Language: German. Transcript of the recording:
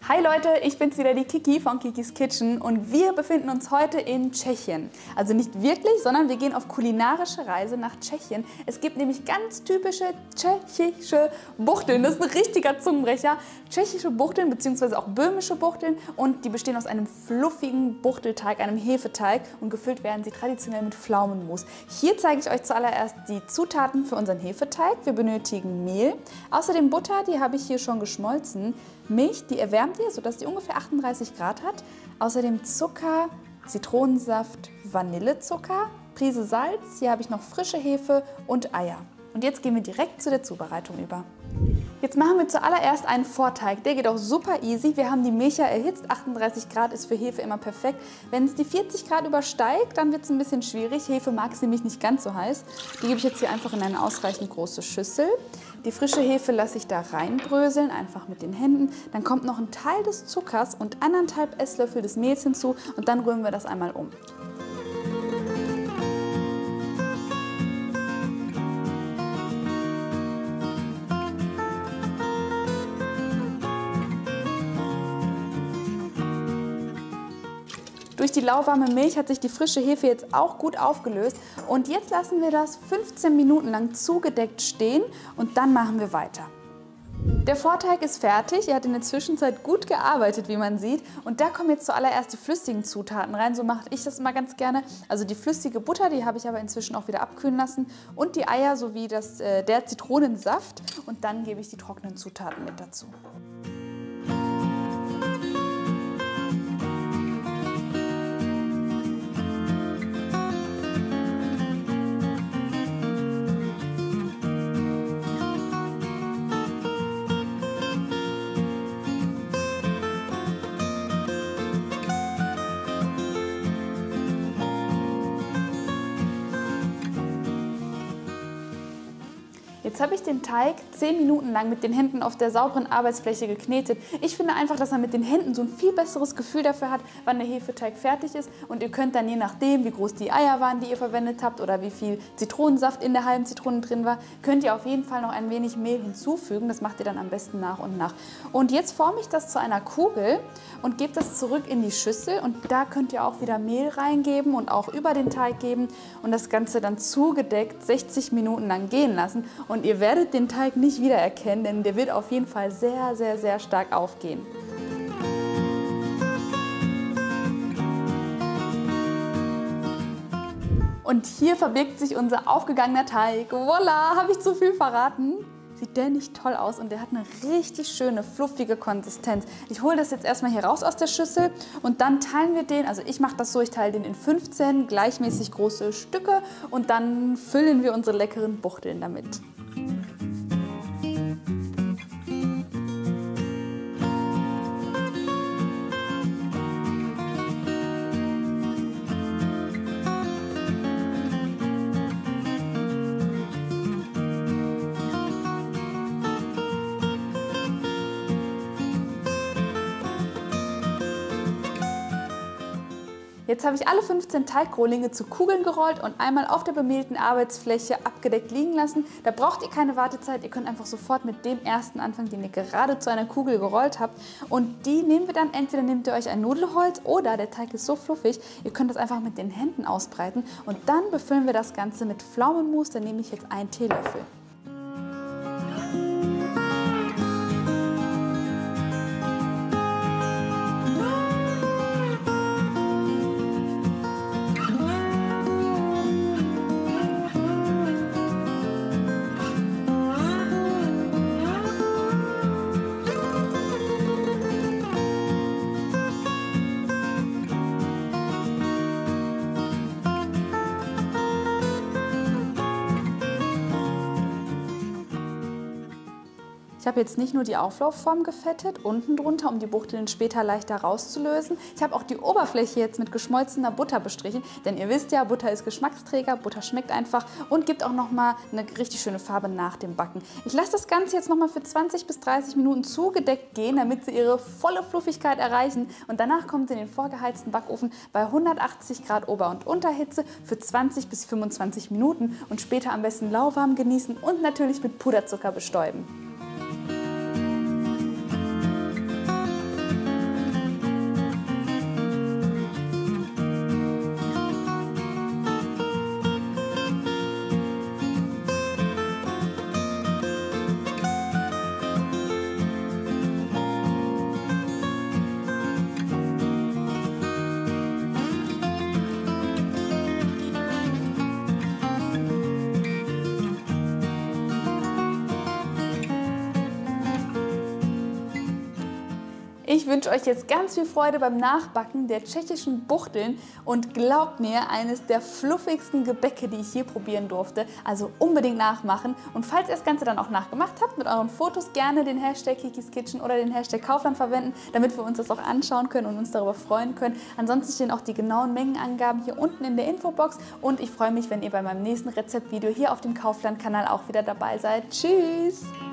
Hi Leute, ich bin's wieder, die Kiki von Kikis Kitchen und wir befinden uns heute in Tschechien. Also nicht wirklich, sondern wir gehen auf kulinarische Reise nach Tschechien. Es gibt nämlich ganz typische tschechische Buchteln, das ist ein richtiger Zungenbrecher. Tschechische Buchteln bzw. auch böhmische Buchteln und die bestehen aus einem fluffigen Buchtelteig, einem Hefeteig und gefüllt werden sie traditionell mit Pflaumenmus. Hier zeige ich euch zuallererst die Zutaten für unseren Hefeteig. Wir benötigen Mehl, außerdem Butter, die habe ich hier schon geschmolzen, Milch, die erwärmt ihr, sodass die ungefähr 38 Grad hat. Außerdem Zucker, Zitronensaft, Vanillezucker, Prise Salz, hier habe ich noch frische Hefe und Eier. Und jetzt gehen wir direkt zu der Zubereitung über. Jetzt machen wir zuallererst einen Vorteig. Der geht auch super easy. Wir haben die Milch ja erhitzt. 38 Grad ist für Hefe immer perfekt. Wenn es die 40 Grad übersteigt, dann wird es ein bisschen schwierig. Hefe mag es nämlich nicht ganz so heiß. Die gebe ich jetzt hier einfach in eine ausreichend große Schüssel. Die frische Hefe lasse ich da reinbröseln, einfach mit den Händen. Dann kommt noch ein Teil des Zuckers und 1,5 Esslöffel des Mehls hinzu und dann rühren wir das einmal um. Durch die lauwarme Milch hat sich die frische Hefe jetzt auch gut aufgelöst und jetzt lassen wir das 15 Minuten lang zugedeckt stehen und dann machen wir weiter. Der Vorteig ist fertig, er hat in der Zwischenzeit gut gearbeitet, wie man sieht. Und da kommen jetzt zuallererst die flüssigen Zutaten rein, so mache ich das immer ganz gerne. Also die flüssige Butter, die habe ich aber inzwischen auch wieder abkühlen lassen und die Eier sowie der Zitronensaft und dann gebe ich die trockenen Zutaten mit dazu. Jetzt habe ich den Teig 10 Minuten lang mit den Händen auf der sauberen Arbeitsfläche geknetet. Ich finde einfach, dass man mit den Händen so ein viel besseres Gefühl dafür hat, wann der Hefeteig fertig ist. Und ihr könnt dann je nachdem, wie groß die Eier waren, die ihr verwendet habt oder wie viel Zitronensaft in der halben Zitrone drin war, könnt ihr auf jeden Fall noch ein wenig Mehl hinzufügen. Das macht ihr dann am besten nach und nach. Und jetzt forme ich das zu einer Kugel und gebe das zurück in die Schüssel. Und da könnt ihr auch wieder Mehl reingeben und auch über den Teig geben und das Ganze dann zugedeckt 60 Minuten lang gehen lassen. Und ihr werdet den Teig nicht wiedererkennen, denn der wird auf jeden Fall sehr, sehr, sehr stark aufgehen. Und hier verbirgt sich unser aufgegangener Teig. Voila, habe ich zu viel verraten? Sieht der nicht toll aus und der hat eine richtig schöne, fluffige Konsistenz. Ich hole das jetzt erstmal hier raus aus der Schüssel und dann teilen wir den, also ich mache das so, ich teile den in 15 gleichmäßig große Stücke und dann füllen wir unsere leckeren Buchteln damit. Jetzt habe ich alle 15 Teigrohlinge zu Kugeln gerollt und einmal auf der bemehlten Arbeitsfläche abgedeckt liegen lassen. Da braucht ihr keine Wartezeit, ihr könnt einfach sofort mit dem ersten anfangen, den ihr gerade zu einer Kugel gerollt habt. Und die nehmen wir dann, entweder nehmt ihr euch ein Nudelholz oder der Teig ist so fluffig, ihr könnt das einfach mit den Händen ausbreiten. Und dann befüllen wir das Ganze mit Pflaumenmus, da nehme ich jetzt einen Teelöffel. Ich habe jetzt nicht nur die Auflaufform gefettet, unten drunter, um die Buchteln später leichter rauszulösen. Ich habe auch die Oberfläche jetzt mit geschmolzener Butter bestrichen, denn ihr wisst ja, Butter ist Geschmacksträger, Butter schmeckt einfach und gibt auch nochmal eine richtig schöne Farbe nach dem Backen. Ich lasse das Ganze jetzt nochmal für 20 bis 30 Minuten zugedeckt gehen, damit sie ihre volle Fluffigkeit erreichen und danach kommt sie in den vorgeheizten Backofen bei 180 Grad Ober- und Unterhitze für 20 bis 25 Minuten und später am besten lauwarm genießen und natürlich mit Puderzucker bestäuben. Ich wünsche euch jetzt ganz viel Freude beim Nachbacken der tschechischen Buchteln und glaubt mir, eines der fluffigsten Gebäcke, die ich je probieren durfte. Also unbedingt nachmachen. Und falls ihr das Ganze dann auch nachgemacht habt, mit euren Fotos gerne den Hashtag Kikis Kitchen oder den Hashtag Kaufland verwenden, damit wir uns das auch anschauen können und uns darüber freuen können. Ansonsten stehen auch die genauen Mengenangaben hier unten in der Infobox und ich freue mich, wenn ihr bei meinem nächsten Rezeptvideo hier auf dem Kaufland-Kanal auch wieder dabei seid. Tschüss!